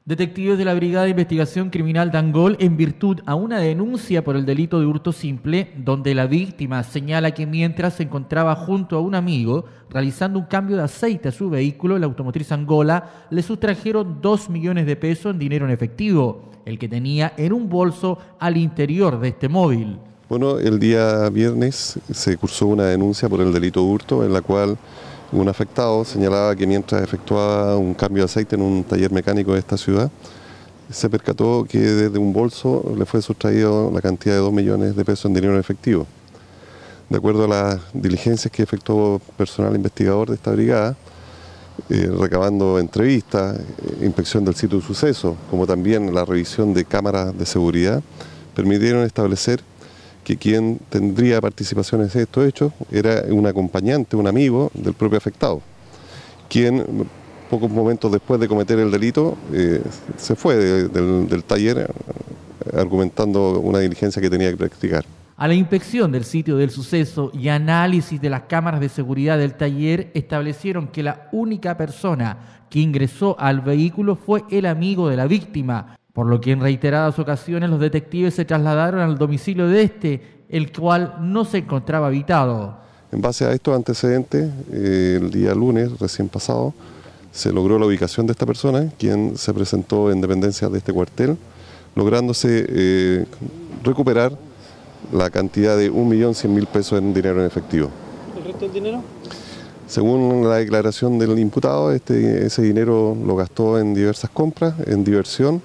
Detectives de la Brigada de Investigación Criminal de Angol, en virtud a una denuncia por el delito de hurto simple, donde la víctima señala que mientras se encontraba junto a un amigo realizando un cambio de aceite a su vehículo, la automotriz Angola, le sustrajeron 2 millones de pesos en dinero en efectivo, el que tenía en un bolso al interior de este móvil. Bueno, el día viernes se cursó una denuncia por el delito de hurto, en la cual un afectado señalaba que mientras efectuaba un cambio de aceite en un taller mecánico de esta ciudad, se percató que desde un bolso le fue sustraído la cantidad de 2 millones de pesos en dinero en efectivo. De acuerdo a las diligencias que efectuó personal investigador de esta brigada, recabando entrevistas, inspección del sitio de suceso, como también la revisión de cámaras de seguridad, permitieron establecer que quien tendría participación en estos hechos era un acompañante, un amigo del propio afectado, quien pocos momentos después de cometer el delito se fue del taller argumentando una diligencia que tenía que practicar. A la inspección del sitio del suceso y análisis de las cámaras de seguridad del taller establecieron que la única persona que ingresó al vehículo fue el amigo de la víctima, por lo que en reiteradas ocasiones los detectives se trasladaron al domicilio de este, el cual no se encontraba habitado. En base a estos antecedentes, el día lunes recién pasado, se logró la ubicación de esta persona, quien se presentó en dependencias de este cuartel, lográndose recuperar la cantidad de 1.100.000 pesos en dinero en efectivo. ¿El resto del dinero? Según la declaración del imputado, ese dinero lo gastó en diversas compras, en diversión,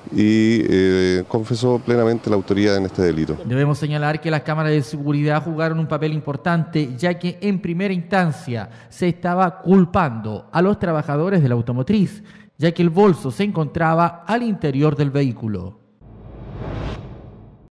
y confesó plenamente la autoría en este delito. Debemos señalar que las cámaras de seguridad jugaron un papel importante, ya que en primera instancia se estaba culpando a los trabajadores de la automotriz, ya que el bolso se encontraba al interior del vehículo.